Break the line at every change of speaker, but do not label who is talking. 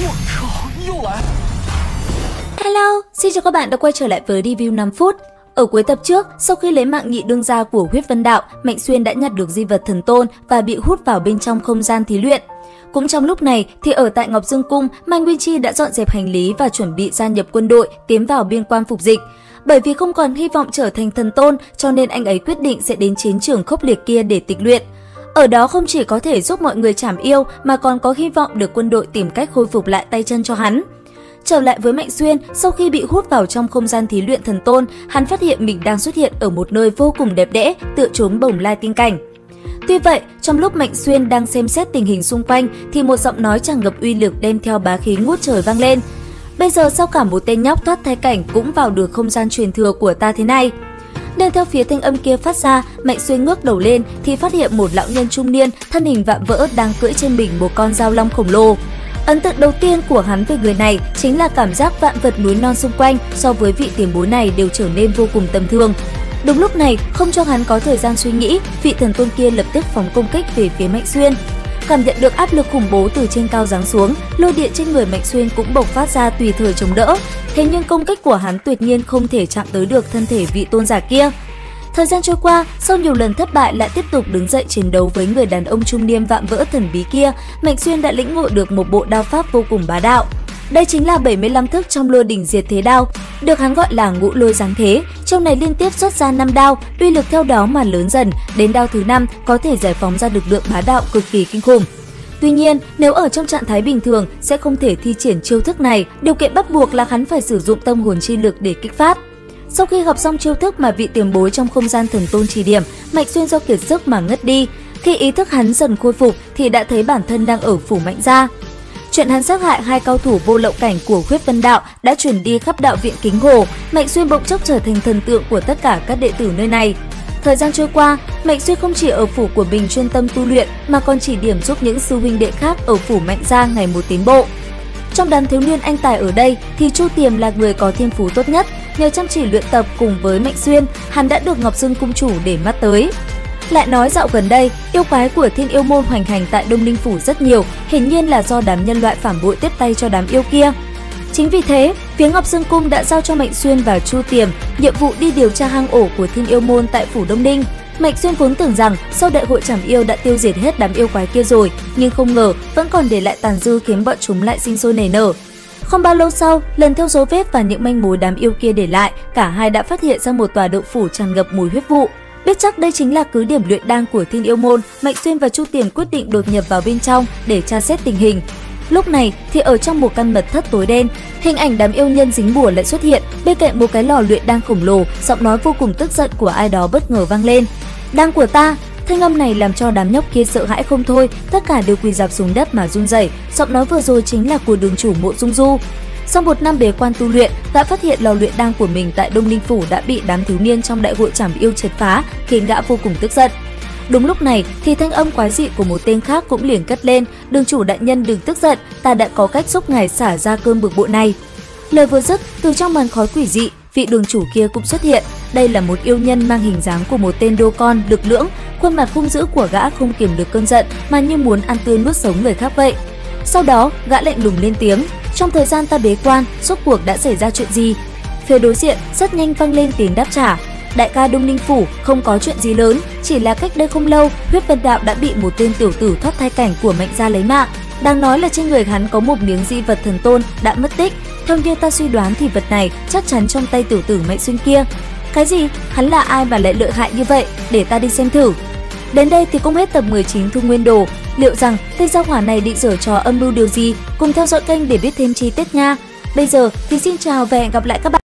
Hello, xin chào các bạn đã quay trở lại với review 5 phút. Ở cuối tập trước, sau khi lấy mạng nhị đương gia của Huyết Vân Đạo, Mạnh Xuyên đã nhặt được di vật thần tôn và bị hút vào bên trong không gian thí luyện. Cũng trong lúc này thì ở tại Ngọc Dương Cung, Mai Nguyên Chi đã dọn dẹp hành lý và chuẩn bị gia nhập quân đội tiến vào biên quan phục dịch. Bởi vì không còn hy vọng trở thành thần tôn, cho nên anh ấy quyết định sẽ đến chiến trường khốc liệt kia để tịch luyện. Ở đó không chỉ có thể giúp mọi người trảm yêu mà còn có hy vọng được quân đội tìm cách khôi phục lại tay chân cho hắn. Trở lại với Mạnh Xuyên, sau khi bị hút vào trong không gian thí luyện thần tôn, hắn phát hiện mình đang xuất hiện ở một nơi vô cùng đẹp đẽ, tựa chốn bồng lai tiên cảnh. Tuy vậy, trong lúc Mạnh Xuyên đang xem xét tình hình xung quanh thì một giọng nói tràn ngập uy lực đem theo bá khí ngút trời vang lên. Bây giờ sao cả một tên nhóc thoát thai cảnh cũng vào được không gian truyền thừa của ta thế này? Nên theo phía thanh âm kia phát ra, Mạnh Xuyên ngước đầu lên thì phát hiện một lão nhân trung niên thân hình vạm vỡ đang cưỡi trên mình một con dao long khổng lồ. Ấn tượng đầu tiên của hắn về người này chính là cảm giác vạn vật núi non xung quanh so với vị tiền bối này đều trở nên vô cùng tầm thường. Đúng lúc này, không cho hắn có thời gian suy nghĩ, vị thần tôn kia lập tức phóng công kích về phía Mạnh Xuyên. Cảm nhận được áp lực khủng bố từ trên cao giáng xuống, lôi điện trên người Mạnh Xuyên cũng bộc phát ra tùy thời chống đỡ. Thế nhưng công kích của hắn tuyệt nhiên không thể chạm tới được thân thể vị tôn giả kia. Thời gian trôi qua, sau nhiều lần thất bại lại tiếp tục đứng dậy chiến đấu với người đàn ông trung niên vạm vỡ thần bí kia, Mạnh Xuyên đã lĩnh ngộ được một bộ đao pháp vô cùng bá đạo. Đây chính là 75 thức trong lôi đỉnh diệt thế đao, được hắn gọi là ngũ lôi giáng thế. Trong này liên tiếp xuất ra 5 đao, uy lực theo đó mà lớn dần, đến đao thứ 5 có thể giải phóng ra lực lượng bá đạo cực kỳ kinh khủng. Tuy nhiên, nếu ở trong trạng thái bình thường sẽ không thể thi triển chiêu thức này, điều kiện bắt buộc là hắn phải sử dụng tâm hồn chi lực để kích phát. Sau khi học xong chiêu thức mà vị tiền bối trong không gian thần tôn chỉ điểm, Mạnh Xuyên do kiệt sức mà ngất đi. Khi ý thức hắn dần khôi phục thì đã thấy bản thân đang ở phủ Mạnh gia. Chuyện hắn sát hại hai cao thủ vô lậu cảnh của Huyết Vân Đạo đã truyền đi khắp đạo viện Kính Hồ. Mạnh Xuyên bỗng chốc trở thành thần tượng của tất cả các đệ tử nơi này. Thời gian trôi qua, Mạnh Xuyên không chỉ ở phủ của mình chuyên tâm tu luyện mà còn chỉ điểm giúp những sư huynh đệ khác ở phủ Mạnh gia ngày một tiến bộ. Trong đám thiếu niên anh tài ở đây thì Chu Tiềm là người có thiên phú tốt nhất. Nhờ chăm chỉ luyện tập cùng với Mạnh Xuyên, hắn đã được Ngọc Dương cung chủ để mắt tới. Lại nói dạo gần đây, yêu quái của Thiên Yêu môn hoành hành tại Đông Ninh phủ rất nhiều, hiển nhiên là do đám nhân loại phản bội tiếp tay cho đám yêu kia. Chính vì thế, phía Ngọc Dương cung đã giao cho Mạnh Xuyên và Chu Tiềm nhiệm vụ đi điều tra hang ổ của Thiên Yêu môn tại phủ Đông Ninh. Mạnh Xuyên vốn tưởng rằng sau đại hội trảm yêu đã tiêu diệt hết đám yêu quái kia rồi, nhưng không ngờ vẫn còn để lại tàn dư khiến bọn chúng lại sinh sôi nảy nở. Không bao lâu sau, lần theo dấu vết và những manh mối đám yêu kia để lại, cả hai đã phát hiện ra một tòa động phủ tràn ngập mùi huyết vụ. Biết chắc đây chính là cứ điểm luyện đan của Thiên Yêu môn, Mạnh Xuyên và Chu Tiềm quyết định đột nhập vào bên trong để tra xét tình hình. Lúc này thì ở trong một căn mật thất tối đen, hình ảnh đám yêu nhân dính bùa lại xuất hiện. Bên cạnh một cái lò luyện đan khổng lồ, giọng nói vô cùng tức giận của ai đó bất ngờ vang lên. Đan của ta! Thanh âm này làm cho đám nhóc kia sợ hãi không thôi, tất cả đều quỳ rạp xuống đất mà run rẩy. Giọng nói vừa rồi chính là của đường chủ Mộ Dung Du. Sau một năm bế quan tu luyện, gã phát hiện lò luyện đan của mình tại Đông Ninh phủ đã bị đám thiếu niên trong đại hội trảm yêu triệt phá, khiến gã vô cùng tức giận. Đúng lúc này thì thanh âm quái dị của một tên khác cũng liền cất lên, đường chủ đại nhân đừng tức giận, ta đã có cách giúp ngài xả ra cơn bực bội này. Lời vừa dứt, từ trong màn khói quỷ dị, vị đường chủ kia cũng xuất hiện. Đây là một yêu nhân mang hình dáng của một tên đô con lực lưỡng, khuôn mặt hung dữ của gã không kiềm được cơn giận mà như muốn ăn tươi nuốt sống người khác vậy. Sau đó, gã lạnh lùng lên tiếng, trong thời gian ta bế quan, rốt cuộc đã xảy ra chuyện gì? Phía đối diện rất nhanh vang lên tiếng đáp trả. Đại ca Đông Ninh phủ không có chuyện gì lớn, chỉ là cách đây không lâu, Huyết Vân Đạo đã bị một tên tiểu tử thoát thai cảnh của Mạnh gia lấy mạng. Đang nói là trên người hắn có một miếng di vật thần tôn đã mất tích. Theo như ta suy đoán thì vật này chắc chắn trong tay tiểu tử Mạnh Xuyên kia. Cái gì? Hắn là ai mà lại lợi hại như vậy? Để ta đi xem thử. Đến đây thì cũng hết tập 19 Thu Nguyên Đồ. Liệu rằng tên gia hỏa này định giở trò âm mưu điều gì? Cùng theo dõi kênh để biết thêm chi tiết nha. Bây giờ thì xin chào và hẹn gặp lại các bạn.